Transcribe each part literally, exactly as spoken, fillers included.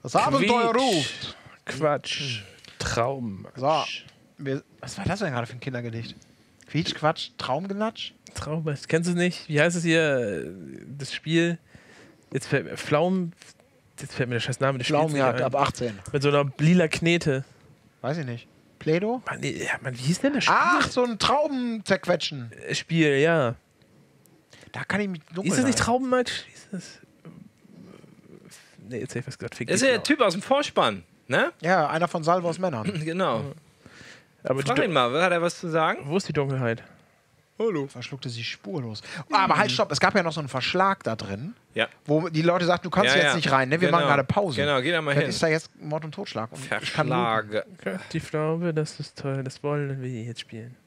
Das Abenteuer ruft. Quatsch. Traum. So. Wir, was war das denn gerade für ein Kindergedicht? Quietsch, Quatsch, Traumgenatsch? Traum. Kennst du es nicht? Wie heißt es hier? Das Spiel. Jetzt fällt mir Pflaumen. Jetzt fällt mir der scheiß Name des Spiels nicht Pflaumenjagd ein. ab achtzehn. Mit so einer lila Knete. Weiß ich nicht. Pledo? Mann, nee, ja, Mann, wie hieß denn das Spiel? Ach, so ein Trauben zerquetschen. Äh, Spiel, ja. Da kann ich mich dunkel Ist das nicht sein. Traubenmatch? Ist das. Nee, jetzt hätte ich was gesagt. Fick Das ist dich. ja der Typ aus dem Vorspann, ne? Ja, einer von Salvos Männern. Genau. Aber die Frag ihn Dun- mal, hat er was zu sagen? Wo ist die Dunkelheit? Hallo. Verschluckte sie spurlos. Oh, aber halt, stopp. Es gab ja noch so einen Verschlag da drin, Ja. wo die Leute sagten, du kannst Ja, jetzt ja. nicht rein, ne? Wir Genau. machen gerade Pause. Genau, geh da mal Vielleicht hin. ist da jetzt Mord und Totschlag. Und ich kann nur- Verschlag. Die Flaube, das ist toll. Das wollen wir jetzt spielen.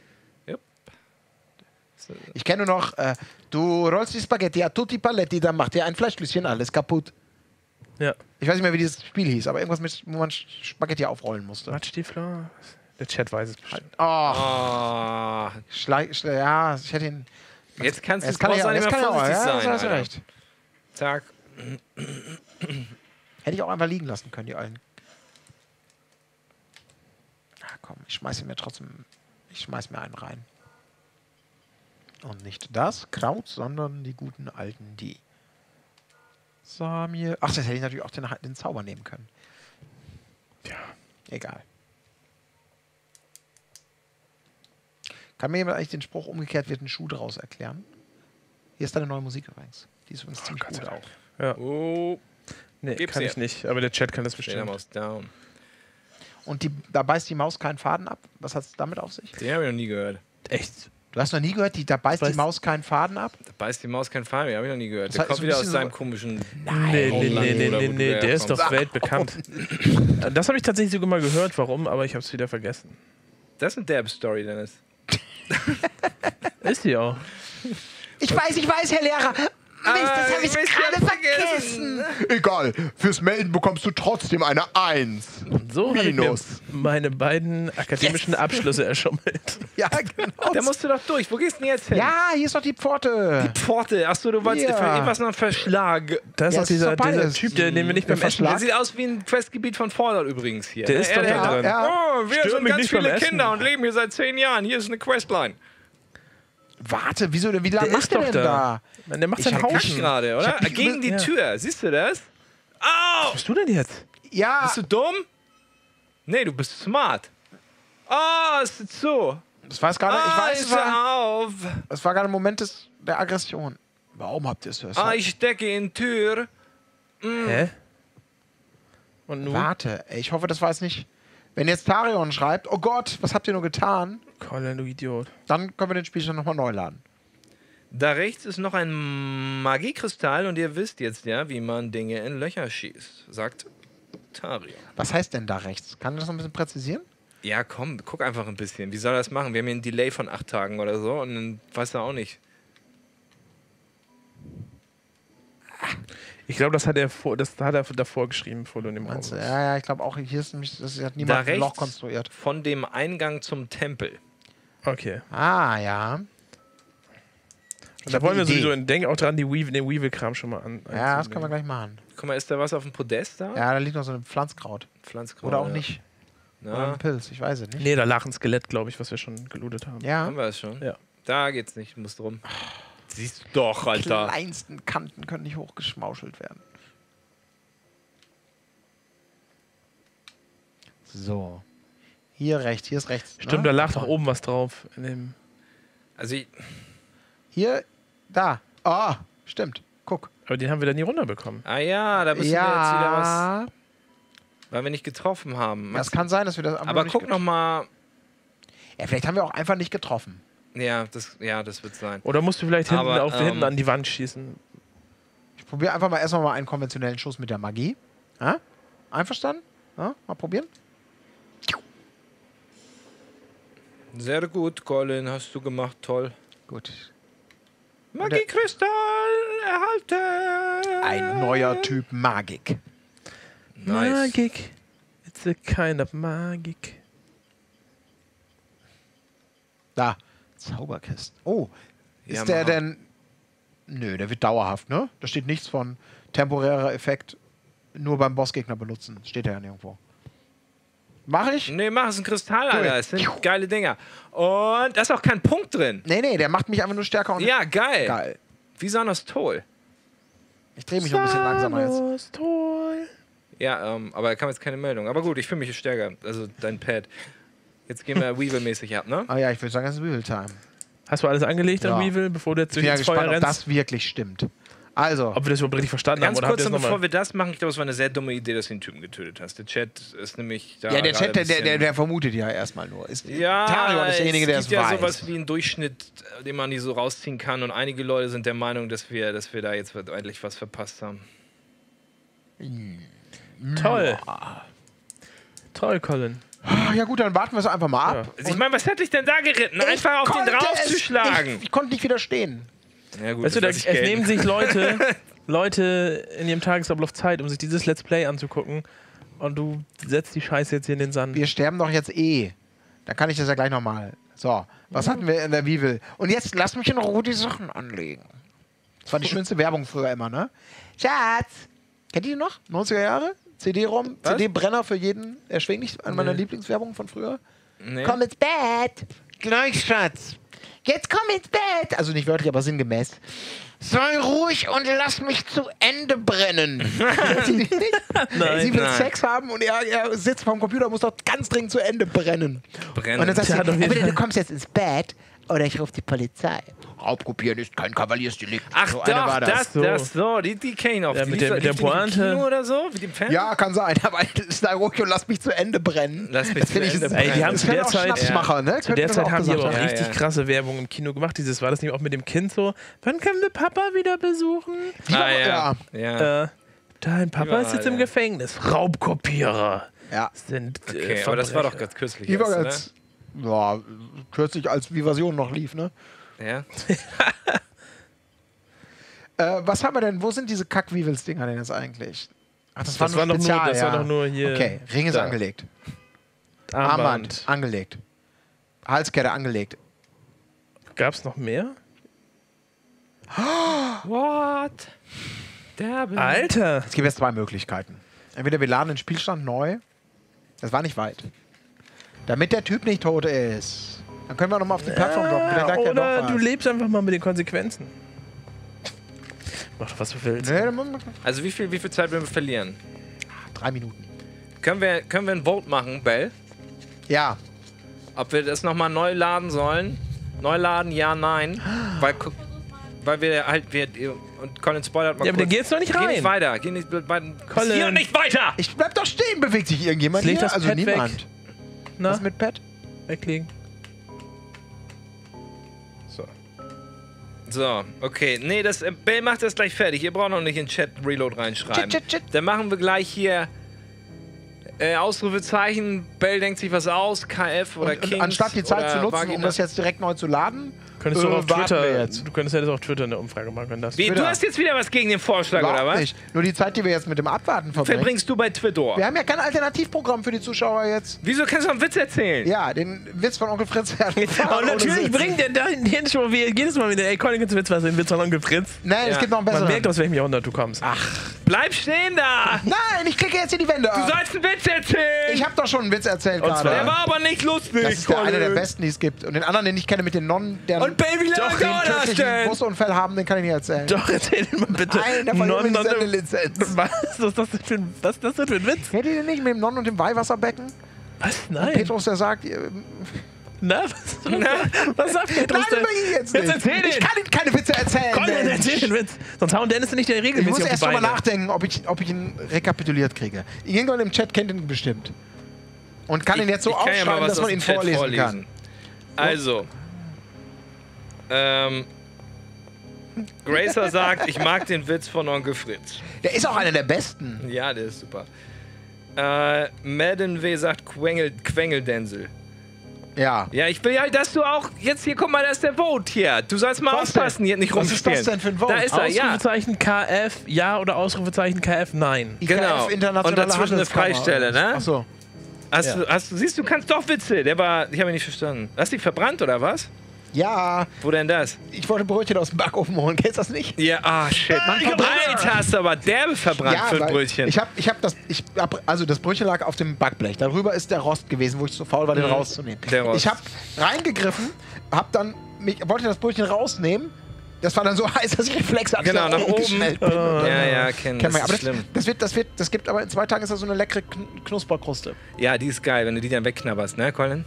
Ich kenne nur noch, äh, du rollst die Spaghetti a tutti paletti, dann macht dir ein Fleischklößchen alles kaputt. Ja. Ich weiß nicht mehr, wie dieses Spiel hieß, aber irgendwas, mit, wo man Spaghetti aufrollen musste. Matsch die Flaube. Der Chat weiß es bestimmt. Oh, Oh, Schlei, Schlei, ja, ich hätte ihn. jetzt kannst du Jetzt kann brauchst ich auch, auch nicht jetzt mehr kann ich auch, vorsichtig ja, sein. hast du Alter. recht. Zack. Hätte ich auch einfach liegen lassen können, die allen. Na komm, ich schmeiß ihn mir trotzdem. Ich schmeiß mir einen rein. Und nicht das Kraut, sondern die guten alten die. Samuel. Ach, das hätte ich natürlich auch den, den Zauber nehmen können. Ja. Egal. Kann mir jemand eigentlich den Spruch umgekehrt wird ein Schuh draus erklären? Hier ist deine neue Musik übrigens. Die ist übrigens ziemlich Gott sei gut Dank. auch. Ja. Oh, Nee, Gib's kann her. ich nicht. Aber der Chat kann das stell der bestimmt. Maus down. Und die, da beißt die Maus keinen Faden ab. Was hat es damit auf sich? Den habe ich noch nie gehört. Echt? Du hast noch nie gehört, die, da beißt die Weiß- Maus keinen Faden ab? Da beißt die Maus kein Fall mehr, habe ich noch nie gehört. Das Der heißt, kommt ist ein wieder aus bisschen seinem so- komischen... Nee, nee, nee, nee, Oder nee, wo nee, du der ist doch herkommst. weltbekannt. Das habe ich tatsächlich sogar mal gehört, warum, aber ich habe es wieder vergessen. Das ist eine Derb-Story, Dennis. Ist die auch. Ich weiß, ich weiß, Herr Lehrer. Mist, das habe ich ich gerade hab's vergessen. Egal, fürs Melden bekommst du trotzdem eine Eins. Und so habe ich mir Minus. meine beiden akademischen Abschlüsse erschummelt. Ja, genau. Da musst du doch durch. Wo gehst du denn jetzt hin? Ja, hier ist doch die Pforte. Pforte. Achso, du wolltest Ja. für irgendwas noch einen Verschlag. Da ist Ja, auch es ist dieser, doch dieser beides. Typ, der, den wir nicht Der beim Essen Verschlag. Der sieht aus wie ein Questgebiet von Fallout übrigens hier. Der ne? ist doch Er- da er- drin. Ja. Oh, wir Stör sind mich ganz nicht beim viele Essen. Kinder und leben hier seit zehn Jahren. Hier ist eine Questline. Warte, wieso denn? Wie lange Der macht ist der doch denn da. da? Der macht Ich sein hab Haus. Kack Kack gerade, oder? hab nicht Gegen die ja. Tür. Siehst du das? Au! Was bist du denn jetzt? Ja, Bist du dumm? Nee, du bist smart. Oh, es ist so. das war es gerade. Ich Ah, weiß, es ist war, auf. es war gerade ein Moment des, der Aggression. Warum habt ihr es so? Ah, ich stecke in Tür. Hä? Und nun? Warte, ey, ich hoffe, das war es nicht. Wenn jetzt Tarion schreibt, oh Gott, was habt ihr nur getan? Colin, du Idiot. Dann können wir den Spielstand nochmal neu laden. Da rechts ist noch ein Magiekristall und ihr wisst jetzt ja, wie man Dinge in Löcher schießt, sagt Tarion. Was heißt denn da rechts? Kann das noch ein bisschen präzisieren? Ja, komm, guck einfach ein bisschen. Wie soll er das machen? Wir haben hier einen Delay von acht Tagen oder so und dann weiß er auch nicht. Ich glaube, das hat er vor, das hat er davor geschrieben, bevor du in dem Raum Meinst du? bist. Ja, ja, ich glaube auch, hier ist nämlich, das hat Da niemand ein Loch rechts konstruiert. von dem Eingang zum Tempel. Okay. Ah, ja. Und Ich da hab wollen wir eine Idee. sowieso, denk auch dran, die Weevil, den Weevil-Kram schon mal an. Ja, das können wir gleich machen. Guck mal, ist da was auf dem Podest da? Ja, da liegt noch so ein Pflanzkraut. Pflanzkraut. Oder auch ja. nicht. Oder Na, ein Pilz, ich weiß es nicht. Nee, da lag ein Skelett, glaube ich, was wir schon gelootet haben. Ja. haben wir es schon? Ja. Da geht's nicht, du musst rum. Siehst du doch, Die Alter. kleinsten Kanten können nicht hochgeschmauschelt werden. So. Hier rechts, hier ist rechts. Stimmt, ne? da lag doch oben was drauf. In dem Also, ich, Hier, da. Ah, stimmt. Guck. aber den haben wir dann nie runterbekommen. ah ja, da müssen wir jetzt wieder was, Ja, weil wir nicht getroffen haben. das kann sein, dass wir das einfach Aber nicht guck get- noch mal. Ja, vielleicht haben wir auch einfach nicht getroffen. Ja, das, ja, das wird sein. Oder musst du vielleicht hinten, Aber, auf, ähm, hinten an die Wand schießen? Ich probiere einfach mal erstmal mal einen konventionellen Schuss mit der Magie. Ja? Einverstanden? Ja? Mal probieren. Sehr gut, Colin, hast du gemacht, toll. Gut. Magiekristall erhalten! Ein neuer Typ Magik. Nice. Magik. It's a kind of Magik. Da. Zauberkisten. Oh. Ist Ja, der mach. denn. Nö, der wird dauerhaft, ne? Da steht nichts von temporärer Effekt nur beim Bossgegner benutzen. Steht ja nirgendwo. Mach ich? Nee, mach es ein Kristall, Alter. Cool. Das sind geile Dinger. Und da ist auch kein Punkt drin. Nee, nee, der macht mich einfach nur stärker und Ja, geil. geil. Wie Sanostol. Ich drehe mich noch ein bisschen langsamer jetzt. Sanos toll. Ja, ähm, aber da kam jetzt keine Meldung. Aber gut, ich fühle mich stärker. Also dein Pad. Jetzt gehen wir Weevil-mäßig ab, ne? Ah ja, ich würde sagen, das ist Weevil-Time. Hast du alles angelegt Ja. an Weevil, bevor du jetzt Ich durch bin ja ins Feuer gespannt, ob rennst? das wirklich stimmt. Also, Ob wir das überhaupt richtig verstanden Ganz haben oder kurz, habt ihr noch, das bevor nochmal? wir das machen, ich glaube, es war eine sehr dumme Idee, dass du den Typen getötet hast. Der Chat ist nämlich da. ja, der gerade Chat, der, ein der, der, bisschen- der vermutet ja erstmal nur. Ist, Ja, Tarion ist derjenige, der es es gibt ja weiß. sowas wie einen Durchschnitt, den man nicht so rausziehen kann. Und einige Leute sind der Meinung, dass wir, dass wir da jetzt endlich was verpasst haben. Toll. Toll, Colin. Ah, ja gut, dann warten wir es einfach mal ab. Also ich meine, was hätte ich denn da geritten? Einfach auf den konnte es draufzuschlagen. nicht- Ich konnte nicht widerstehen. Ja, gut, Weißt du, das da, lass ich es gelten. nehmen sich Leute, Leute in ihrem Tagesablauf Zeit, um sich dieses Let's Play anzugucken. Und du setzt die Scheiße jetzt hier in den Sand. Wir sterben doch jetzt eh. Dann kann ich das ja gleich nochmal. So, was hatten wir in der Weevil? Und jetzt lass mich in Ruhe die Sachen anlegen. Das war die schönste Werbung früher immer, ne? Schatz! Kennt ihr die noch? neunziger Jahre? C D-ROM, Was? C D-Brenner für jeden erschwinglich. An meiner Nee. Lieblingswerbung von früher. Nee. Komm ins Bett! Gleich, Schatz! Jetzt komm ins Bett! Also nicht wörtlich, aber sinngemäß. Sei ruhig und lass mich zu Ende brennen. Nein. Sie will Nein. Sex haben und er, er sitzt vorm Computer und muss doch ganz dringend zu Ende brennen. Brennen. Und dann sagt Ja, sie, doch, "Ja, jeden bitte, Fall. du kommst jetzt ins Bett oder ich rufe die Polizei. Raubkopieren ist kein Kavaliersdelikt. Ach So eine doch, war das, So. das, so, die, die kenne ich noch. Ja, Die mit lief- der- mit der lief die nicht im Pointe. Kino oder so? Wie dem Fan? Ja, kann sein, aber sei ruhig und lass mich zu Ende brennen. Lass mich Das zu finde ich Ende ist- brennen. Ey, die haben Das zu können der auch Zeit, Schnapsmacher, ne? zu Könnten der das Zeit auch haben die gesagt aber auch haben. richtig Ja, ja. krasse Werbung im Kino gemacht. Dieses war das nicht auch mit dem Kind so? Wann können wir Papa wieder besuchen? Die Ah, war- ja. ja. Äh, dein Papa Überall, ist jetzt im ja. Gefängnis. Raubkopierer Ja. sind. Äh, Okay, aber das war doch Verbrecher. ganz kürzlich. Die war erst, ganz, ja, kürzlich als die Version noch lief, ne? ne? Ja. Äh, was haben wir denn? Wo sind diese Kack-Weevils-Dinger denn jetzt eigentlich? Ach, das, Das war doch nur- Spezial, das war doch nur hier- Okay, Ring ist da. angelegt. Armband. Armband angelegt. Halskette angelegt. Gab's noch mehr? What? Derbe. Alter! Es gibt jetzt zwei Möglichkeiten. Entweder wir laden den Spielstand neu. Das war nicht weit. Damit der Typ nicht tot ist. Dann können wir nochmal auf die Plattform droppen. Vielleicht sagt er Oder doch du was. lebst einfach mal mit den Konsequenzen. Mach doch, was du willst. Nee, dann machen wir- Also wie viel, wie viel Zeit werden wir verlieren? Drei Minuten. Können wir, können wir ein Vote machen, Bell? Ja. Ob wir das nochmal neu laden sollen? Neu laden, ja, nein. Weil, gu- weil wir halt, wir, und Colin spoilert mal Ja, aber kurz. dann geht's doch nicht Geh rein. nicht weiter. Geh nicht, bei, Colin. hier nicht weiter! Ich bleib doch stehen. Bewegt sich irgendjemand Leg hier? das Also Pad niemand. weg. Na, Was mit Pet? weglegen. So. So, okay. Nee, das, äh, Bell macht das gleich fertig. Ihr braucht noch nicht in den Chat Reload reinschreiben. Chit, chit, chit. Dann machen wir gleich hier äh, Ausrufezeichen. Bell denkt sich was aus. K F oder Und, Kings. und anstatt die Zeit oder zu nutzen, Vagina. um das jetzt direkt neu zu laden, Könntest du Äh, auch auf warten wir Twitter, jetzt. du könntest ja das auf Twitter eine Umfrage machen können. Das. Wie, du Twitter. hast jetzt wieder was gegen den Vorschlag, oder überhaupt was? nicht. Nur die Zeit, die wir jetzt mit dem Abwarten verbringen. Verbringst du bei Twitter? Wir haben ja kein Alternativprogramm für die Zuschauer jetzt. Wieso kannst du einen Witz erzählen? Ja, den Witz von Onkel Fritz. Und natürlich bringt der da jedes Mal, wie- jedes Mal wieder, ey, Colin, kannst du jetzt was in Witz von Onkel Fritz? Nein, es Ja. gibt noch einen Man besseren. merkt, aus welchem Jahrhundert du kommst. Bleib stehen da! Nein, ich klicke jetzt hier die Wände Du ab. sollst einen Witz erzählen! Ich habe doch schon einen Witz erzählt Und gerade. zwar- Der war aber nicht lustig, Das ist der eine der Colin. besten, die es gibt. Und den anderen, den ich kenne mit den Nonnen, der Und Baby, wie lange den dauert das tödlichen denn? Busunfall haben, den kann ich nicht erzählen. Doch, erzähl den mal bitte. Nein, der verliert Non- mir die non- Sendelizenz. Was? Was ist das denn für ein, was ist das denn für ein Witz? Kennt ihr den nicht mit dem Nonnen und dem Weihwasserbecken? Was? Nein. Petrus, der sagt, äh, Na, was, was sagt Petrus nein, denn? über ihn jetzt nicht. Jetzt erzähl ich den. kann Ihnen keine Witze erzählen. Colin, Mensch. erzähl den Witz. Sonst hauen Dennis nicht der Ich muss regelmäßig auf erst die mal Beine. nachdenken, ob ich, ob ich ihn rekapituliert kriege. Irgendwann im Chat kennt ihn bestimmt. Und kann ihn jetzt so Ich kann ja mal aufschreiben, was dass man aus ihn dem Chat vorlesen, vorlesen. kann. Also. Ähm. Gracer sagt, ich mag den Witz von Onkel Fritz. Der ist auch einer der besten. Ja, der ist super. Äh, Madden W sagt Quengel, Quengeldensel. Ja. Ja, ich will ja, dass du auch. Jetzt hier, guck mal, da ist der Vote hier. Du sollst mal Was denn? aufpassen, hier nicht Was ist rumspielen. das denn für ein Vote? Da ist er, ja. Ausrufezeichen K F, ja oder Ausrufezeichen K F, nein. I K F Genau. Internationale Und dazwischen eine Handelskammer. Freistelle, ne? Achso. Hast Ja. du, hast du, siehst du, kannst doch Witze. Der war, ich habe ihn nicht verstanden. Hast du dich verbrannt oder was? Ja, Wo denn das? ich wollte Brötchen aus dem Backofen holen. Kennst du das nicht? Ja, ah, shit. Man kann Alter, hast du aber derbe verbrannt für ein weil Brötchen. Ich hab, ich hab das, ich hab, also das Brötchen lag auf dem Backblech. Darüber ist der Rost gewesen, wo ich zu faul war, den Mhm. rauszunehmen. Der Rost. Ich habe reingegriffen, hab dann, mich, wollte das Brötchen rausnehmen. Das war dann so heiß, dass ich Reflex hatte. Genau, nach oben. geschnellt bin. Ja, ja, kenn, Kennt man. das Aber ist das, schlimm. das, wird, das, wird, das gibt aber in zwei Tagen ist das so eine leckere Kn Knusperkruste. Ja, die ist geil, wenn du die dann wegknabberst, ne, Colin?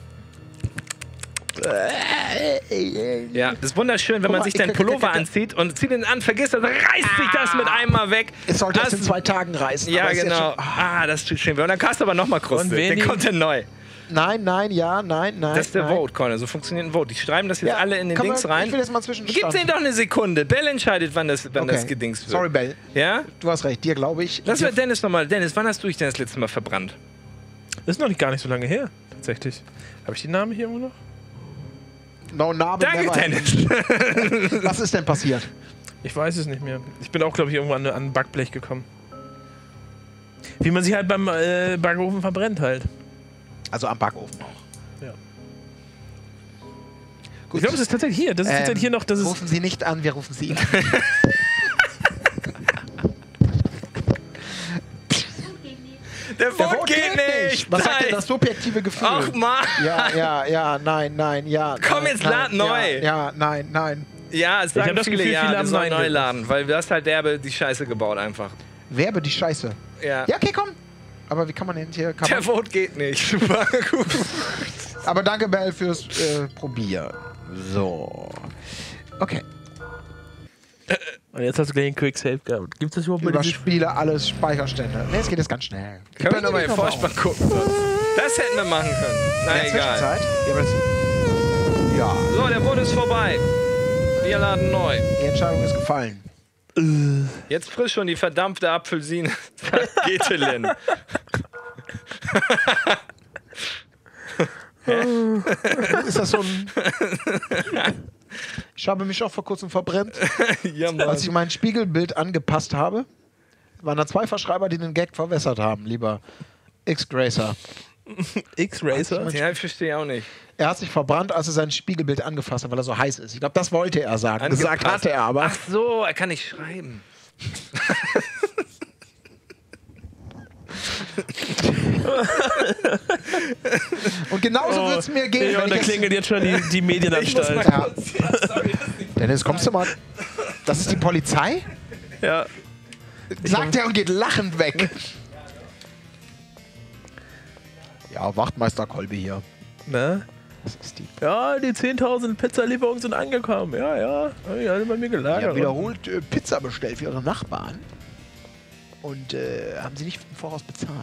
Ja, das ist wunderschön, wenn Guck man mal, sich ich- den ich- Pullover ich- anzieht und zieht ihn an, vergisst das, reißt sich das mit einmal weg. Es sollte Das- erst in zwei Tagen reißen. Ja, aber es ist jetzt genau. schon- ah. Ah, das tut schön weh. Und dann hast du aber nochmal Kruste. Und Den wenig- kommt der neu. Nein, nein, ja, nein, nein. Das ist der nein. Vote, Colin. So funktioniert ein Vote. Die schreiben das jetzt Ja, alle in den kann Dings man, rein. Ich will jetzt mal zwischenstand. Gib denen doch eine Sekunde. Bell entscheidet, wann das, wann das gedingst wird. Sorry, Bell. Ja? Du hast recht. Dir glaube ich. Lass Dir- mir Dennis nochmal. Dennis, wann hast du dich denn das letzte Mal verbrannt? Das ist noch nicht gar nicht so lange her, tatsächlich. Habe ich die Namen hier irgendwo noch? No Narbe, Danke, never Dennis. end. Was ist denn passiert? Ich weiß es nicht mehr. Ich bin auch, glaube ich, irgendwo an, an ein Backblech gekommen. Wie man sich halt beim äh, Backofen verbrennt halt. Also am Backofen auch. Ja. Gut. Ich glaube, es ist tatsächlich hier. Das ist Ähm, tatsächlich hier noch. Das ist rufen Sie nicht an, wir rufen Sie ihn. Der Der Vote Vote geht nicht. Was sagt denn Nein. das subjektive Gefühl? Ach, Mann. Ja, ja, ja, nein, nein, ja. Komm, nein, jetzt nein, lad neu. Ja, ja, nein, nein. Ja, es sagen hab das viele, Gefühl, ja, viele wir haben sollen Nein neu laden, weil du hast halt derbe die Scheiße gebaut einfach. Werbe die Scheiße. Ja. Ja, okay, komm. Aber wie kann man denn hier... Kann Der man, Vote geht nicht. Super gut. aber danke, Bell, fürs äh, Probieren. So. Okay. Und jetzt hast du gleich einen Quick Save gehabt. Gibt es das überhaupt bei diesem- Überspiele alles Speicherstände. Ne, es geht jetzt ganz schnell. Können wir nochmal den Vorspann gucken? Das hätten wir machen können. Na In der egal. Zwischenzeit? Ja, aber das, ja, So, der Vote ist vorbei. Wir laden neu. die Entscheidung ist gefallen. Jetzt frisch schon die verdampfte Apfelsine. sagt Getelin. Ist das so ein... Ich habe mich auch vor kurzem verbrennt. Ja, Mann. Als ich mein Spiegelbild angepasst habe, waren da zwei Verschreiber, die den Gag verwässert haben, lieber X-Gracer. X-Racer? Ja, ich verstehe auch nicht. Er hat sich verbrannt, als er sein Spiegelbild angefasst hat, weil er so heiß ist. Ich glaube, das wollte er sagen. Gesagt Angepasst. hatte er aber. Ach so, er kann nicht schreiben. Und genauso wird es mir gehen, Ja, wenn und da ich jetzt, klingelt jetzt schon die, die Medienanstalt. ja. Dennis, kommst du mal? Das ist die Polizei? Ja. Sagt er und geht lachend weg. Ja, Wachtmeister Kolbe hier. Na? Das ist die. Ja, die zehntausend Pizzalieferungen sind angekommen. Ja, ja. Die haben bei mir Die gelagert. haben wiederholt äh, Pizza bestellt für ihre Nachbarn. Und äh, haben sie nicht im Voraus bezahlt.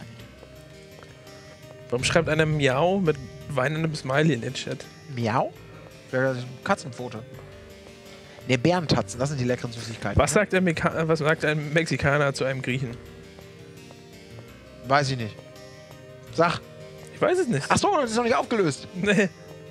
Warum schreibt einer Miau mit weinendem Smiley in den Chat? Miau? Ja, das ist ein Katzenpfote. Ne, Bärentatzen, das sind die leckeren Süßigkeiten. Was sagt, ein Meka was sagt ein Mexikaner zu einem Griechen? Weiß ich nicht. Sag. Ich weiß es nicht. Ach so, das ist noch nicht aufgelöst. Nee.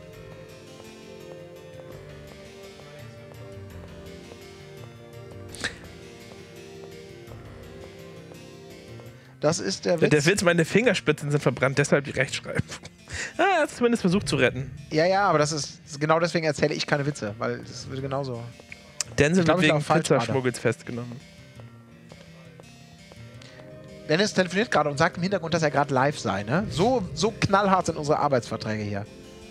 Das ist der Witz. Der Witz, meine Fingerspitzen sind verbrannt, deshalb die Rechtschreibung. Ah, er hat es zumindest versucht zu retten. Ja, ja, aber das ist genau deswegen erzähle ich keine Witze, weil das würde genauso. Denzel Ich glaub, wird ich wegen lag falsch Pizzaschmuggels festgenommen. Dennis telefoniert gerade und sagt im Hintergrund, dass er gerade live sei, ne? So, so knallhart sind unsere Arbeitsverträge hier.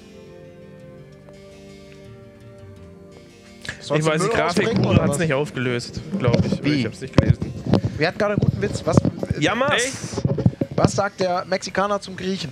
Sollst Ich du weiß, die Müll rausbringen, Grafikguru oder hat es was? nicht aufgelöst, glaube ich. Wie? Ich habe es nicht gelesen. Wer hat gerade einen guten Witz? Was, Jammers! was sagt der Mexikaner zum Griechen?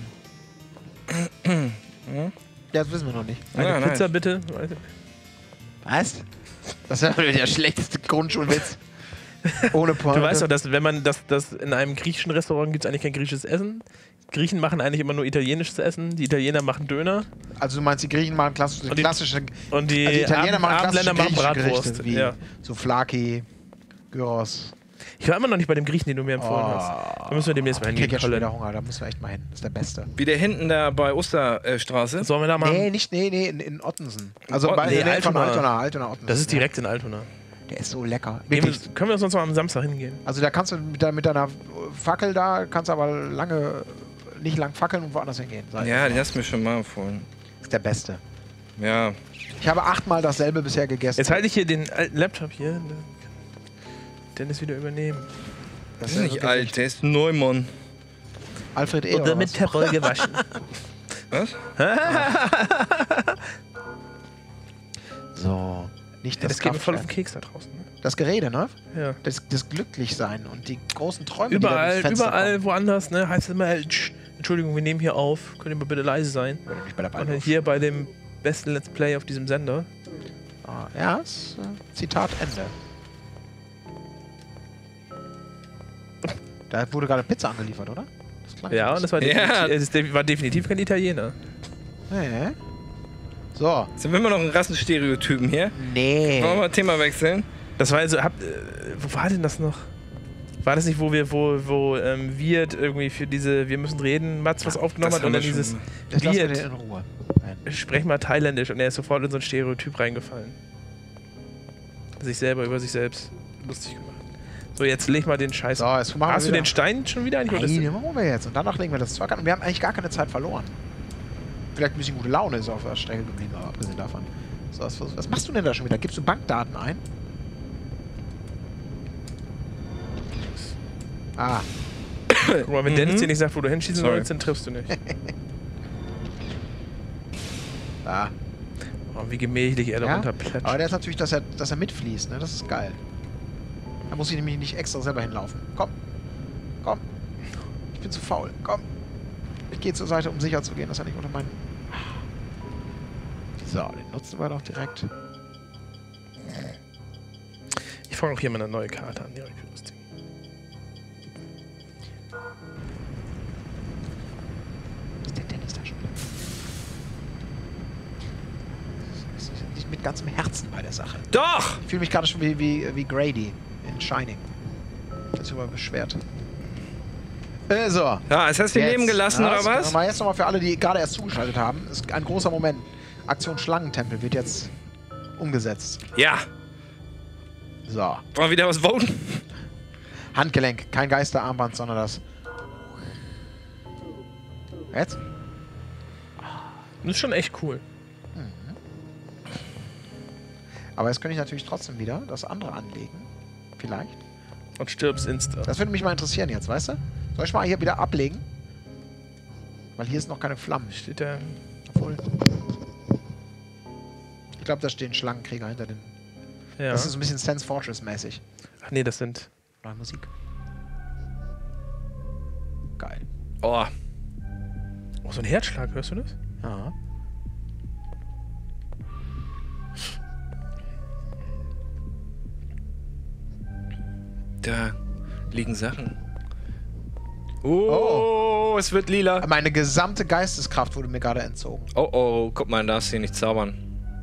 Ja, das wissen wir noch nicht. Eine Ja, Pizza nice. bitte. Was? Das ist ja der schlechteste Grundschulwitz. Ohne Pointe. Du weißt doch, dass wenn man das, das in einem griechischen Restaurant gibt es eigentlich kein griechisches Essen. Griechen machen eigentlich immer nur italienisches Essen. Die Italiener machen Döner. Also du meinst, die Griechen machen klassische, Und die- klassische Und die, also die Italiener Abend- machen klassische Abendländer machen griechische Bratwurst. Gerichte, wie Ja. Souvlaki, Gyros. Ich war immer noch nicht bei dem Griechen, den du mir empfohlen Oh. hast. Da müssen wir demnächst mal Ich krieg hingehen, jetzt schon Colin. wieder Hunger, da müssen wir echt mal hin. Das ist der Beste. Wie der hinten da bei Osterstraße. Sollen wir da mal... Nee, nicht, nee, nee, in, in Ottensen. Also Ott- bei nee, nee, von Altona. Altona, Altona, Ottensen. Das ist ja. direkt in Altona. Der ist so lecker. Gehen Wirklich. wir, können wir sonst mal am Samstag hingehen? Also da kannst du mit, de, mit deiner Fackel da, kannst aber lange, nicht lang fackeln und woanders hingehen. Sag ich Ja, mal. den hast du mir schon mal empfohlen. ist der Beste. Ja. Ich habe achtmal dasselbe bisher gegessen. Jetzt halte ich hier den alten Laptop hier. Dann kann Dennis wieder übernehmen. Das ist nicht alt, der ist neu, Mann. Alfred E. Oder mit Terroll gewaschen. Was? So. Nicht Ja, das das geht mir voll auf den Kraftwerk. Keks da draußen. Ne? Das Gerede, ne? Ja. Das, das Glücklichsein und die großen Träume, Überall, die da durchs Fenster überall kommen. woanders, ne? Heißt es immer, äh, tsch, Entschuldigung, wir nehmen hier auf. Könnt ihr mal bitte leise sein? Oder nicht bei der Und Ballwurf. hier bei dem besten Let's Play auf diesem Sender. Ah, ja, ist, äh, Zitat Ende. Da wurde gerade Pizza angeliefert, oder? Das klang Ja, so. und das war, Ja. definitiv, es war definitiv kein Italiener. Nee. So. Sind wir immer noch ein Rassenstereotypen hier? Nee. Wollen wir mal Thema wechseln? Das war also, habt, äh, wo war denn das noch? War das nicht, wo wir, wo, wo ähm, Wirt irgendwie für diese Wir müssen reden, Mats was aufgenommen das hat und haben dann wir dieses schon. Das lassen wir Wirt, den in Ruhe. Nein. sprech mal thailändisch und er ist sofort in so ein Stereotyp reingefallen. Sich selber über sich selbst lustig gemacht. So, jetzt leg mal den Scheiß. So, jetzt machen wir Hast du wieder- den Stein schon wieder? Nein, Oder ist den machen wir jetzt. Und danach legen wir das Zeug an. Und wir haben eigentlich gar keine Zeit verloren. Vielleicht ein bisschen gute Laune ist auf der Strecke geblieben, aber abgesehen davon. So, was, was, was machst du denn da schon wieder? Gibst du Bankdaten ein? Ah, Guck mal, wenn Mhm. Dennis dir nicht sagt, wo du hinschießen Sorry. sollst, dann triffst du nicht. da. Oh, wie gemächlich er da Ja? runterplätscht. Aber der ist natürlich, dass er, dass er mitfließt, ne? Das ist geil. Da muss ich nämlich nicht extra selber hinlaufen. Komm. Komm. Ich bin zu faul. Komm. Ich gehe zur Seite, um sicher zu gehen, dass er nicht unter meinen... So, den nutzen wir doch direkt. Ich fange auch hier mal eine neue Karte an, direkt für das Ding. Ist der Dennis da schon? Ich bin nicht mit ganzem Herzen bei der Sache. Doch! Ich fühle mich gerade schon wie, wie, wie Grady in Shining. Das ist über beschwert. Äh, so. Ja, jetzt hast du ihn leben gelassen, Ja, oder das- was? Mal jetzt nochmal für alle, die gerade erst zugeschaltet haben. Ist ein großer Moment. Aktion Schlangentempel wird jetzt umgesetzt. Ja. So. Wollen wir wieder was voten? Handgelenk. Kein Geisterarmband, sondern das. Jetzt? Das ist schon echt cool. Aber jetzt könnte ich natürlich trotzdem wieder das andere anlegen. Vielleicht. Und stirbst insta. Das würde mich mal interessieren jetzt, weißt du? Soll ich mal hier wieder ablegen? Weil hier ist noch keine Flammen. Steht da. Obwohl. Ich glaube, da stehen Schlangenkrieger hinter den. Ja. Das ist so ein bisschen Sense Fortress-mäßig. Ach nee, das sind. Neue Musik. Geil. Oh. Oh, so ein Herzschlag, hörst du das? Ja. Da liegen Sachen. Oh, es wird lila. Meine gesamte Geisteskraft wurde mir gerade entzogen. Oh, oh, guck mal, darfst hier nicht zaubern.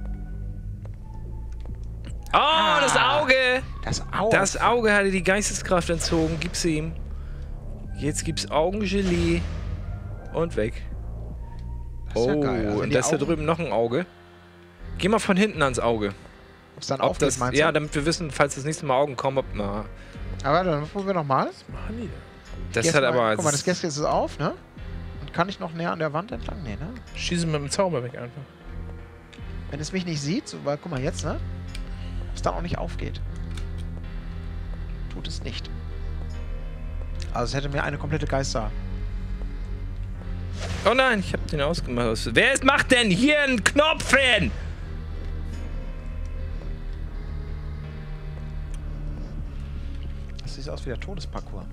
Oh, das Auge! Das Auge. Das Auge hatte die Geisteskraft entzogen. Gib's ihm. Jetzt gibt's Augengelee. Und weg. Das ist ja Oh, geil. Also wenn und die da ist da Augen- drüben noch ein Auge. Geh mal von hinten ans Auge. Ob's dann Ob aufgeht, das, meinst ja, du? damit wir wissen, falls das nächste Mal Augen kommen, ob. Na, Aber dann probieren wir nochmal. Machen die. das Jetzt hat mal- aber. Guck mal, das Gäste ist auf, ne? Und kann ich noch näher an der Wand entlang? Nee, ne? Schießen mit dem Zauber weg einfach. Wenn es mich nicht sieht, so, weil, guck mal jetzt, ne? Ob es dann auch nicht aufgeht. Tut es nicht. Also es hätte mir eine komplette Geister. Oh nein, ich hab den ausgemacht. Wer ist, macht denn hier einen Knopf hin? Das sieht aus wie der Todesparcours.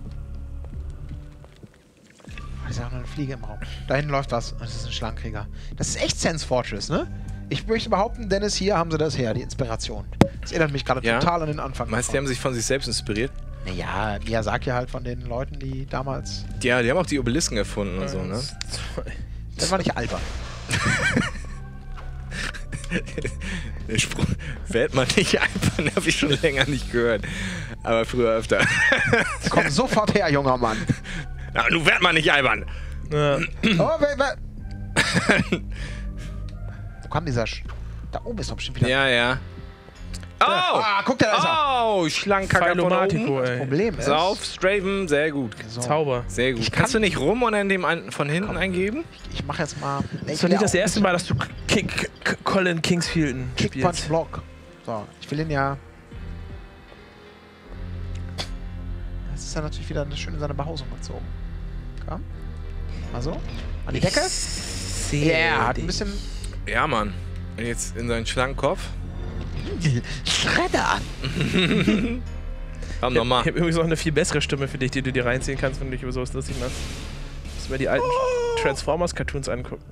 Ah, ist ja auch noch eine Fliege im Raum. Da hinten läuft was. Das ist ein Schlangenkrieger. Das ist echt Sense Fortress, ne? Ich möchte behaupten, Dennis, hier haben sie das her, die Inspiration. Das erinnert mich gerade Ja? total an den Anfang. Meinst du, die haben sich von sich selbst inspiriert? Naja, Miyazaki halt von den Leuten, die damals... Ja, die haben auch die Obelisken erfunden und so, ne? Eins, zwei. Das war nicht albern. Der Spruch, werd mal nicht einfach, den habe ich schon länger nicht gehört. Aber früher öfter. Komm sofort her, junger Mann. Na, du werd mal nicht albern. Ja. Oh, wer, wer? Wo kam dieser... Sch da oben ist doch bestimmt wieder... Ja, ja. Oh! Ah, guck, da ist er. Oh, Schlangenkacker von Philomatico, oben. ey. Problem ist... Sauf, Straven, sehr gut. So, Zauber. Sehr gut. Ich Kannst kann- du nicht rum und dann dem einen von hinten eingeben? ich mach jetzt mal... Nee, Das ich war will nicht das ja auch erste Mal, dass du Kick, K- Colin Kingsfielden Kick, Punch, spielst. Block. So, ich will ihn ja... Das ist ja natürlich wieder eine schöne seine Behausung gezogen. Komm. Mal so. An die Decke. Sehr Ja, hat ein bisschen... Ja, Mann. Und jetzt in seinen Schlangenkopf. Schredder! Komm, Ich nochmal. habe übrigens noch eine viel bessere Stimme für dich, die du dir reinziehen kannst, wenn du dich über sowas lustig machst. Musst du mir die alten Transformers-Cartoons angucken.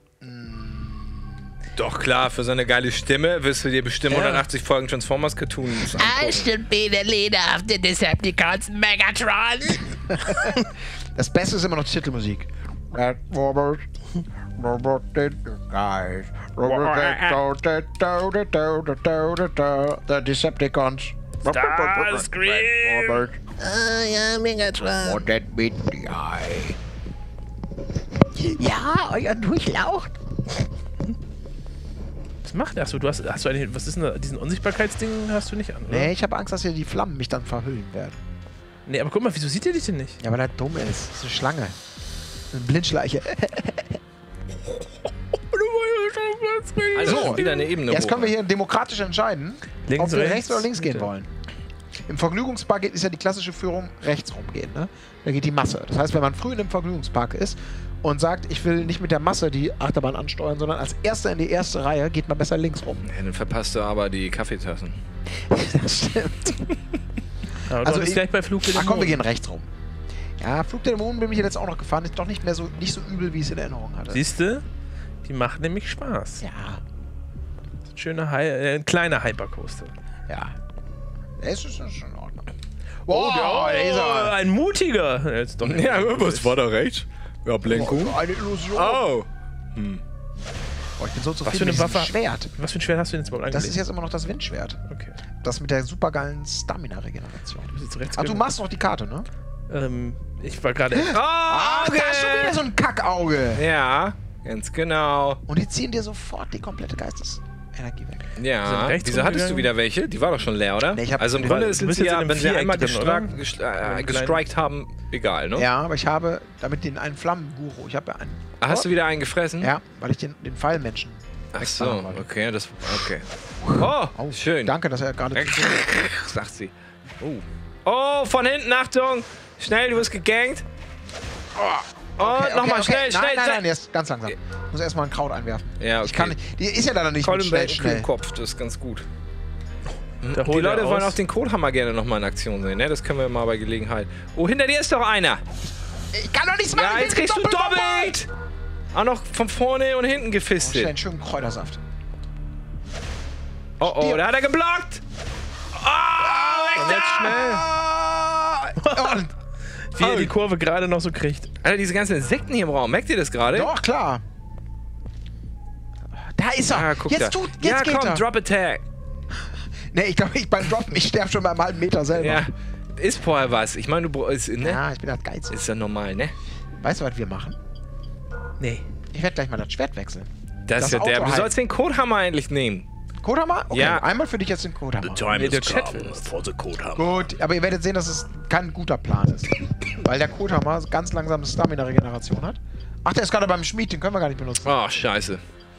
Doch klar, für seine geile Stimme wirst du dir bestimmt Ja. hundertachtzig Folgen Transformers-Cartoons angucken. should be the leader of the Decepticons, Megatron. Das Beste ist immer noch die Titelmusik. That Robert, Robert did the guys. Robert did do, do, do, do, do, do, do, the Decepticons. Starscream! Robert, Oh ja, Megatron. or that beat the eye. Ja, euer Durchlaucht. Was macht er? Achso, du hast, hast du eigentlich, was ist denn da, diesen Unsichtbarkeitsding hast du nicht an, oder? Nee, ich habe Angst, dass hier die Flammen mich dann verhüllen werden. Nee, aber guck mal, wieso sieht er dich denn nicht? Ja, weil er dumm ist. Das ist eine Schlange. Eine Blindschleiche. Also So. wieder eine Ebene Jetzt hoch. können wir hier demokratisch entscheiden, Links, ob wir rechts, rechts, oder links gehen Mitte. wollen. Im Vergnügungspark ist ja die klassische Führung rechts rumgehen. Ne? Da geht die Masse. Das heißt, wenn man früh in einem Vergnügungspark ist und sagt, ich will nicht mit der Masse die Achterbahn ansteuern, sondern als Erster in die erste Reihe, geht man besser links rum. Ja, dann verpasst du aber die Kaffeetassen. Das stimmt. Ja, und Also du bist ich- gleich bei Flug der Ach komm, wir Dämonen. gehen rechts rum. Ja, Flug der Dämonen bin ich jetzt auch noch gefahren. Ist doch nicht mehr so, nicht so übel, wie ich es in Erinnerung hatte. Siehst du? Die macht nämlich Spaß. Ja, Ein schöner, Hi äh, ein kleiner Hypercoaster. ja. Das ist schon in Ordnung. Oh, Wow, der, ist er. ein mutiger. Jetzt doch nicht. Ja, was war da rechts? Ja, Ablenkung. Oh, eine Illusion. Oh. Oh, ich bin so Was zufrieden für eine mit diesem Waffe? Schwert. Was für ein Schwert hast du denn jetzt überhaupt Das angelegt? ist jetzt immer noch das Windschwert. Okay. Das mit der supergeilen Stamina-Regeneration. Du bist jetzt rechts Ach, du gegangen. machst noch die Karte, ne? Ähm, ich war gerade. Ach, Oh, da ist schon wieder so ein Kackauge. Ja, ganz genau. Und die ziehen dir sofort die komplette Geistesenergie weg. Sind Ja. rechts Wieso hattest du rumgegangen? wieder welche? Die war doch schon leer, oder? Nee, ich hab- also im du Grunde bist sind jetzt sie in ja, einem wenn sie Viereck einmal drin, gestrak, oder? gest, Oder äh, einen gestrikt haben, egal, ne? Ja, aber ich habe damit den einen Flammenguru. Ich habe ja einen. Ah, hast du wieder einen gefressen? Ja, weil ich den, den Pfeilmenschen. Ach wegfahren so, wollte. okay, das, okay. Oh, Oh, schön. Danke, dass er gerade. Sagt sie. Oh. Oh, von hinten, Achtung! Schnell, du wirst gegankt. Oh, Okay, nochmal, okay, schnell, okay. schnell, Nein, nein, schnell. nein, jetzt ganz langsam. Ich muss erstmal ein Kraut einwerfen. Ja, okay. Ich kann nicht. Die ist ja leider nicht mit Colin schnell, Bell, schnell. Kopf, das ist ganz gut. Da Die holt er Leute wollen aus. auch den Codehammer gerne nochmal in Aktion sehen, ne? Das können wir mal bei Gelegenheit. Oh, hinter dir ist doch einer. Ich kann doch nichts machen. Ja, ich jetzt bin kriegst du doppelt. Auch noch von vorne und hinten Oh, schnell, gefistet. einen schönen Kräutersaft. Oh, oh, da hat er geblockt. Oh, weg da! Ah! Und, Wie er die Kurve gerade noch so kriegt. Alter, diese ganzen Insekten hier im Raum, merkt ihr das gerade? doch, klar. Da ist er. Ah, guck jetzt da. tut, jetzt ja, geht komm, er. Drop Attack. Nee, ich glaube, ich beim Droppen, ich sterbe schon beim halben Meter selber. Ja, ist vorher was. Ich meine, du bra- ist, ne? Ja, ich bin halt geizig. Ist ja normal, ne? Weißt du, was wir machen? Nee. Ich werde gleich mal das Schwert wechseln. Das, Das ist ja der. Auto Du halt. sollst den Codehammer endlich nehmen. Codehammer? Okay, Ja. einmal für dich jetzt den Codehammer. Nee, der Chat will das. Gut, aber ihr werdet sehen, dass es kein guter Plan ist. Weil der Codehammer ganz langsam Stamina-Regeneration hat. Ach, der ist gerade beim Schmied, den können wir gar nicht benutzen. Oh, scheiße.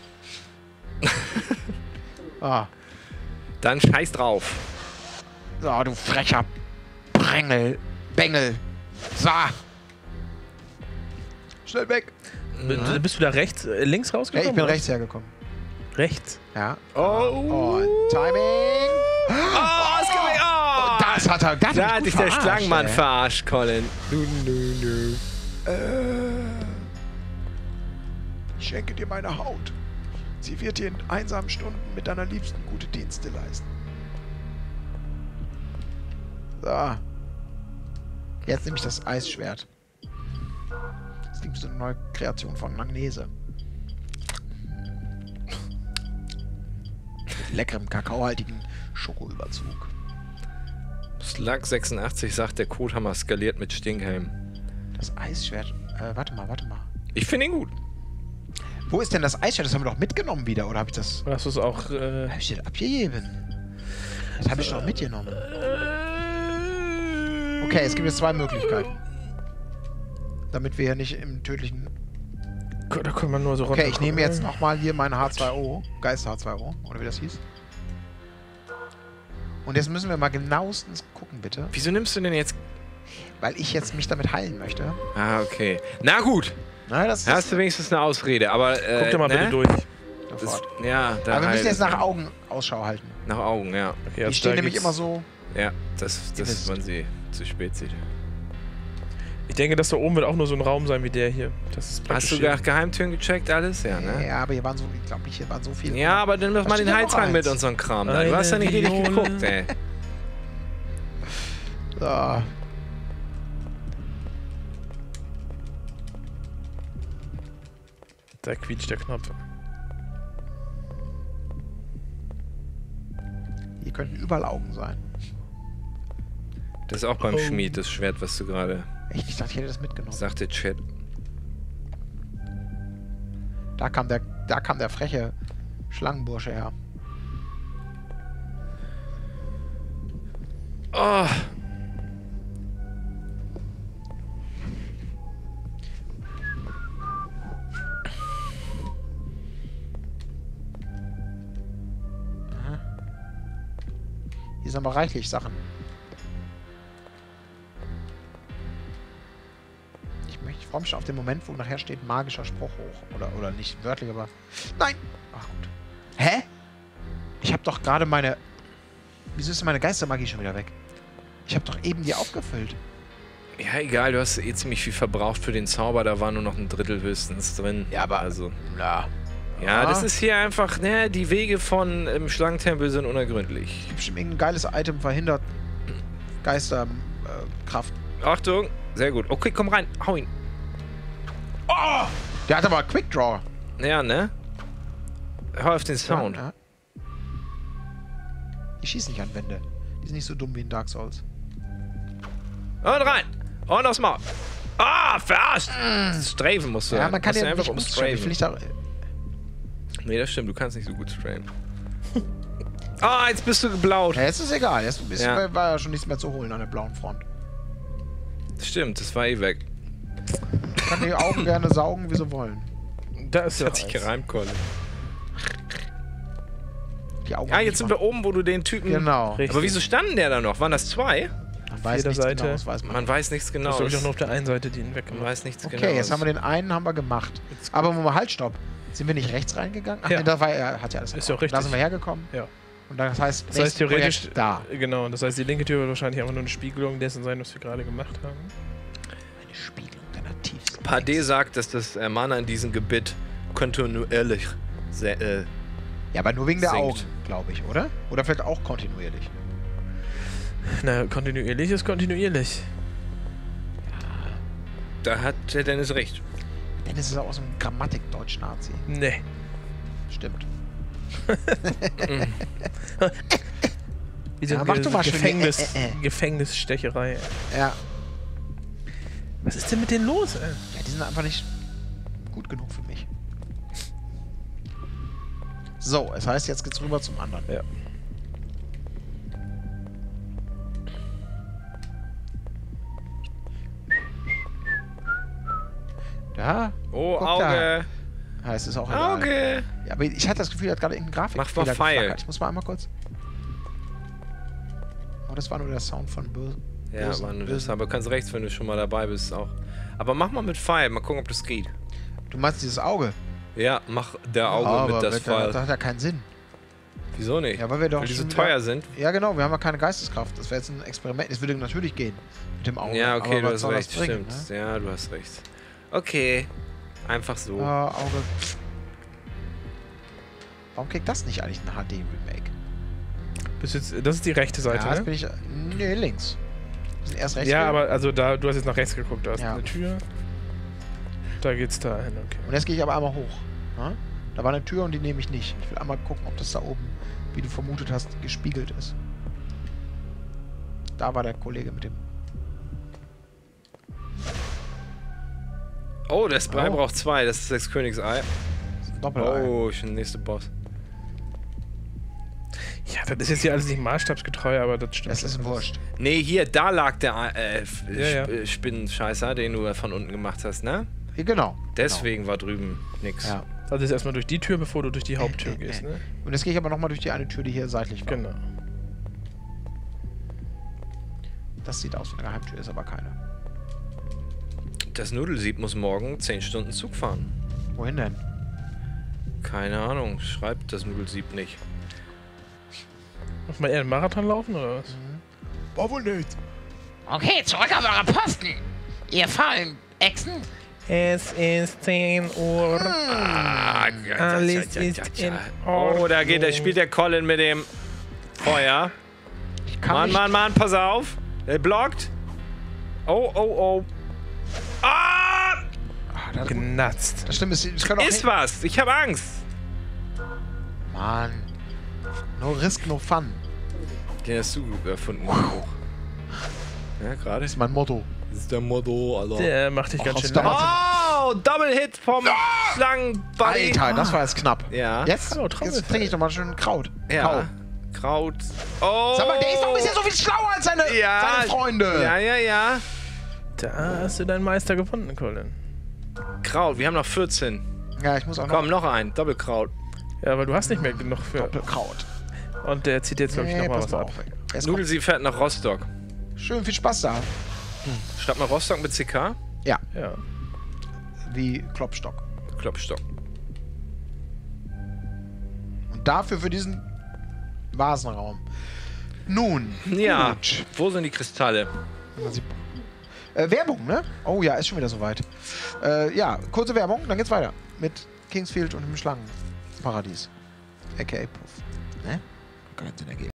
Ah. Dann scheiß drauf. So, du frecher Brängel. Bengel. So. Schnell weg. B- Bist du da rechts, äh, links Ja, rausgekommen? ich bin oder? rechts hergekommen. Rechts. Ja. Oh. Und Timing. Oh, ausgewählt. Oh. Das hat er. Das hat Da mich hat gut dich der verarscht, Schlangenmann ey. verarscht, Colin. Du, nö, nö. Ich schenke dir meine Haut. Sie wird dir in einsamen Stunden mit deiner Liebsten gute Dienste leisten. So. Jetzt nehme ich das Eisschwert. Das klingt wie so eine neue Kreation von Magnese. Mit leckerem, kakaohaltigen Schokoüberzug. Slug sechsundachtzig sagt, der Codehammer skaliert mit Stinkhelm. Das Eisschwert. Äh, warte mal, warte mal. Ich finde ihn gut. Wo ist denn das Eisschwert? Das haben wir doch mitgenommen wieder, oder habe ich das. Oder hast du es auch. Äh, Hab ich das abgegeben? Das habe ich doch mitgenommen. Okay, es gibt jetzt zwei Möglichkeiten. Damit wir hier nicht im tödlichen... Da können wir nur so runter. Okay, ich nehme jetzt nochmal hier meine H zwei O. Geist H zwei O, oder wie das hieß. Und jetzt müssen wir mal genauestens gucken, bitte. Wieso nimmst du denn jetzt... Weil ich jetzt mich damit heilen möchte. Ah, okay. Na gut. Na, das Da hast du wenigstens eine Ausrede, aber... Äh, Guck doch mal ne? bitte durch. Das, sofort. ja, da Aber wir müssen halt- jetzt nach Augen Ausschau halten. Nach Augen, ja. Okay, Die also stehen da nämlich gibt's- immer so... Ja, das, Ihr das wisst. man sie zu spät sieht. Ich denke, das da oben wird auch nur so ein Raum sein wie der hier. Das ist Hast praktisch du hier. Ge Geheimtüren gecheckt, alles? Ja, ne? Ja, aber hier waren so... Ich glaube nicht, hier waren so viele... Ja, aber dann mach Was mal steht den da noch Heizrang mit eins? und so ein Kram da. Du hast ja nicht Eine richtig Viole. geguckt, ey. So. Da quietscht der Knopf. Hier könnten überall Augen sein. Das ist auch beim Oh. Schmied, das Schwert, was du gerade Echt, ich dachte, ich hätte das mitgenommen. sagte, Chat. Da kam der, da kam der freche Schlangenbursche her. Oh, Hier sind aber reichlich Sachen. Ich, möchte, ich freue mich schon auf den Moment, wo nachher steht magischer Spruch hoch. Oder, oder nicht wörtlich, aber... Nein! Ach gut. Hä? Ich habe doch gerade meine... Wieso ist denn meine Geistermagie schon wieder weg? Ich habe doch eben die aufgefüllt. ja, egal, du hast eh ziemlich viel verbraucht für den Zauber, da war nur noch ein Drittel höchstens drin. Ja, aber- Also, Ja. ja, das ist hier einfach, ne, die Wege von im Schlangentempel sind unergründlich. Bestimmt irgendein geiles Item verhindert Geisterkraft. Äh, Kraft. Achtung, sehr gut. Okay, komm rein, hau ihn. Der hat aber Quick Draw. Ja, ne? Hör auf den Sound. Ja. Die schießen nicht an Wände. Die sind nicht so dumm wie in Dark Souls. Und rein. Und aufs Maul. Ah, verarscht. Strafen musst du. Ja, man kann Musst du ja einfach nicht umstrafen. Ich will umstrafen. nicht da... Nee, das stimmt, du kannst nicht so gut strafen. Ah, jetzt bist du geblaut. Ja, jetzt ist egal. Jetzt ist, Ja. war ja schon nichts mehr zu holen an der blauen Front. Stimmt, das war eh weg. Ich kann die Augen gerne saugen, wie sie wollen. Da ist Das ja hat sich gereimt, Colin. Die Augen Ja, jetzt sind wir oben, wo du den Typen... Genau. Richtig. Aber wieso standen der da noch? Waren das zwei? Man weiß jeder nichts Seite. genau, das weiß man. Man weiß nichts Das genau. ist glaube ich auch nur auf der einen Seite, die ihn Man weggemacht. weiß nichts Okay, genau. jetzt haben wir den einen haben wir gemacht. Aber Moment, halt, stopp. Sind wir nicht rechts reingegangen? Ach, Ja. nee, da war er, hat ja alles Ist gemacht. ja auch Da sind richtig. wir hergekommen. Ja. Und das heißt, Das heißt nächstes theoretisch Projekt da. Genau, das heißt die linke Tür wird wahrscheinlich einfach nur eine Spiegelung dessen sein, was wir gerade gemacht haben. Eine Spiegelung deiner tiefsten. P D sagt, dass das äh, Mana in diesem Gebiet kontinuierlich sehr, äh, Ja, aber nur wegen der sinkt. Augen, glaube ich, oder? Oder vielleicht auch kontinuierlich. Na, kontinuierlich ist kontinuierlich. da hat der Dennis recht. Dennis ist auch so ein Grammatik-Deutsch-Nazi. Nee. Stimmt. Wie so Ja, eine mach du mal schön die Gefängnis, Ä- Ä- Ä. Gefängnisstecherei. Ja. Was ist denn mit denen los, ey? Ja, die sind einfach nicht gut genug für mich. So, es heißt, jetzt geht's rüber zum anderen. Ja. Da? Oh, Guck Auge. Ja, es ist auch egal. Auge. Ja, aber ich hatte das Gefühl, er hat gerade irgendeinen Grafik. Mach mal Pfeil. Ich muss mal einmal kurz. Oh, das war nur der Sound von Böse. Ja, Bösen, Mann, das, Bösen. aber kannst rechts, wenn du schon mal dabei bist, auch. Aber mach mal mit Pfeil, mal gucken, ob das geht. Du meinst dieses Auge? Ja, mach der Auge aber mit das mit der- Pfeil. Das hat ja keinen Sinn. Wieso nicht? Ja, weil wir doch Weil die so schon teuer wieder- sind. Ja, genau, wir haben ja keine Geisteskraft. Das wäre jetzt ein Experiment. Es würde natürlich gehen mit dem Auge. Ja, okay, aber du was hast soll das recht, bringen, stimmt. Ne? Ja, du hast recht. Okay, einfach so. Ah, Auge. Warum kriegt das nicht eigentlich ein H D-Remake? Bis jetzt, das ist die rechte Seite, Ja, jetzt ne? bin ich. Nee, links. Wir sind erst rechts. Ja, gegangen. aber also da, du hast jetzt nach rechts geguckt, da ist Ja. eine Tür. Da geht's da hin, okay. Und jetzt gehe ich aber einmal hoch. Ne? Da war eine Tür und die nehme ich nicht. Ich will einmal gucken, ob das da oben, wie du vermutet hast, gespiegelt ist. Da war der Kollege mit dem. Oh, das Brei Oh. braucht zwei. Das ist das Königsei. Doppelei. Oh, schon der nächste Boss. Ja, das ist jetzt hier alles nicht maßstabsgetreu, aber das stimmt. Das ist wurscht. Nee, hier, da lag der äh, F- Ja, ja. Sp- Spinnenscheißer, den du von unten gemacht hast, ne? Hier, genau. Deswegen war drüben nix. Genau. Ja. Also jetzt erstmal durch die Tür, bevor du durch die Haupttür gehst, ne? Und jetzt gehe ich aber nochmal durch die eine Tür, die hier seitlich war. Genau. Das sieht aus wie eine Geheimtür, ist aber keine. Das Nudelsieb muss morgen zehn Stunden Zug fahren. Wohin denn? Keine Ahnung, schreibt das Nudelsieb nicht. Muss man eher einen Marathon laufen, oder was? War wohl nicht. Okay, zurück auf eure Posten. Ihr faulen Echsen. Es ist zehn Uhr. Ah, Alles ist in Oh, da geht, da Ordnung. spielt der Colin mit dem Feuer. Ich kann Mann, nicht. Mann, Mann, pass auf. Der blockt. Oh, oh, oh. Ah! Ah, das, Genatzt. das Schlimme ist, es kann auch Ist was. Ich habe Angst. Mann. No risk, no fun. Den hast du erfunden. Ja, gerade. Das ist mein Motto. Das ist der Motto, Alter. Der macht dich ganz aus schön der- nass. Oh, Double Hit vom Schlangenbuddy. Alter, das war jetzt knapp. Ja. Jetzt, Hallo, jetzt Trommelfell. trinke ich doch mal schön Kraut. Ja. Kau. Kraut. Oh. Sag mal, der ist doch ein bisschen so viel schlauer als seine, Ja. seine Freunde. Ja, ja, ja. Da hast du deinen Meister gefunden, Colin. Kraut. Wir haben noch vierzehn. Ja, ich muss auch Komm, noch ein. Doppelkraut. Ja, aber du hast nicht mehr genug für. noch Kraut. Und der zieht jetzt, glaube ich, Nee, nochmal pass was mal ab. auf. ey. Jetzt kommt. Nudelsieb fährt nach Rostock. Schön viel Spaß da. Schreibt mal Rostock mit C K. Ja, Ja. wie Klopstock. Klopstock. Und dafür für diesen Vasenraum. Nun, Ja. gut. Wo sind die Kristalle? Äh, Werbung, ne? Oh ja, ist schon wieder soweit. Äh, ja, kurze Werbung, dann geht's weiter. Mit Kingsfield und dem Schlangenparadies. A K A Puff. Ne? Kann keinen Sinn ergeben.